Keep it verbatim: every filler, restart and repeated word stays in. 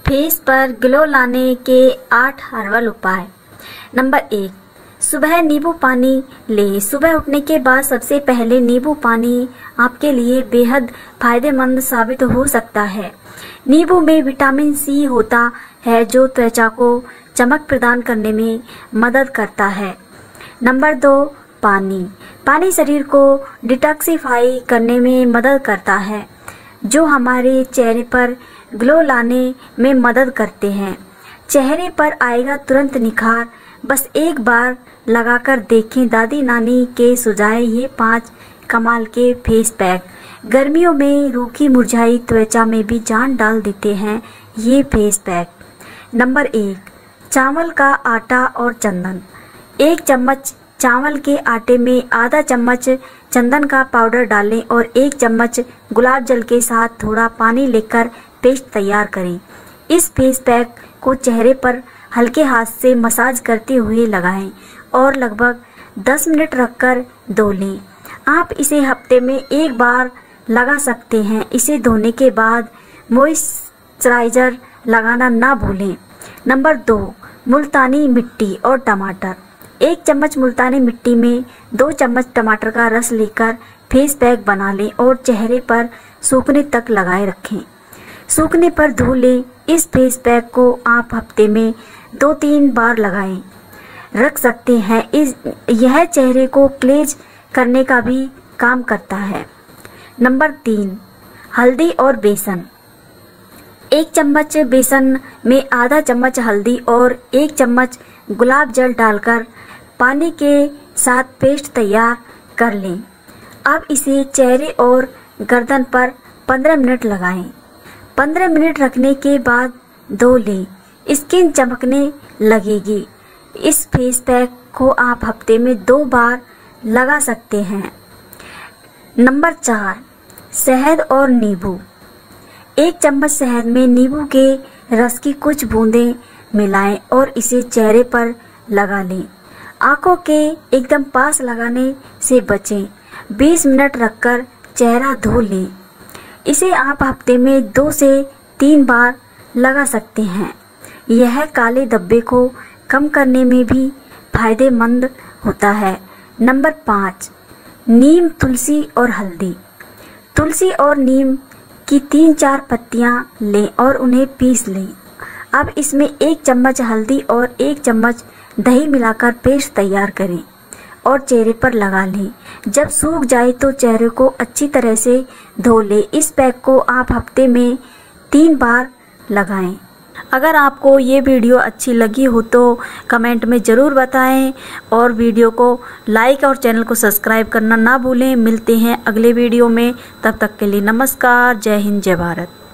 Face पर glow लाने के आठ हर्बल उपाय। नंबर एक, सुबह नींबू पानी लें। सुबह उठने के बाद सबसे पहले नींबू पानी आपके लिए बेहद फायदेमंद साबित हो सकता है। नींबू में विटामिन सी होता है जो त्वचा को चमक प्रदान करने में मदद करता है। नंबर दो, पानी। पानी शरीर को डिटॉक्सिफाई करने में मदद करता है जो हमारे चेहरे पर ग्लो लाने में मदद करते हैं। चेहरे पर आएगा तुरंत निखार। बस एक बार लगाकर देखें। दादी नानी के सुझाए ये पांच कमाल के फेस पैक गर्मियों में रूखी मुरझाई त्वचा में भी जान डाल देते हैं ये फेस पैक। नंबर एक, चावल का आटा और चंदन। एक चम्मच चावल के आटे में आधा चम्मच चंदन का पाउडर डालें और एक चम्मच गुलाब जल के साथ थोड़ा पानी लेकर पेस्ट तैयार करें। इस फेस पैक को चेहरे पर हल्के हाथ से मसाज करते हुए लगाएं और लगभग दस मिनट रखकर धो लें। आप इसे हफ्ते में एक बार लगा सकते हैं। इसे धोने के बाद मॉइस्चराइजर लगाना ना भूलें। नंबर दो, मुल्तानी मिट्टी और टमाटर। एक चम्मच मुल्तानी मिट्टी में दो चम्मच टमाटर का रस लेकर फेस पैक बना लें और चेहरे पर सूखने तक लगाए रखें। सूखने पर धो लें। इस फेस पैक को आप हफ्ते में दो तीन बार लगाएं रख सकते हैं। इस यह चेहरे को क्लेज करने का भी काम करता है। नंबर तीन, हल्दी और बेसन। एक चम्मच बेसन में आधा चम्मच हल्दी और एक चम्मच गुलाब जल डालकर पानी के साथ पेस्ट तैयार कर लें। अब इसे चेहरे और गर्दन पर पंद्रह मिनट लगाएं। पंद्रह मिनट रखने के बाद धो लें। स्किन चमकने लगेगी। इस फेस पैक को आप हफ्ते में दो बार लगा सकते हैं। नंबर चार, शहद और नींबू। एक चम्मच शहद में नींबू के रस की कुछ बूंदें मिलाएं और इसे चेहरे पर लगा लें। आंखों के एकदम पास लगाने से बचें। बीस मिनट रखकर चेहरा धो लें। इसे आप हफ्ते में दो से तीन बार लगा सकते हैं। यह काले धब्बे को कम करने में भी फायदेमंद होता है। नंबर पाँच, नीम, तुलसी और हल्दी। तुलसी और नीम की तीन चार पत्तियां लें और उन्हें पीस लें। अब इसमें एक चम्मच हल्दी और एक चम्मच दही मिलाकर पेस्ट तैयार करें और चेहरे पर लगा लें। जब सूख जाए तो चेहरे को अच्छी तरह से धो लें। इस पैक को आप हफ्ते में तीन बार लगाएं। अगर आपको ये वीडियो अच्छी लगी हो तो कमेंट में ज़रूर बताएं और वीडियो को लाइक और चैनल को सब्सक्राइब करना ना भूलें। मिलते हैं अगले वीडियो में। तब तक के लिए नमस्कार। जय हिंद, जय भारत।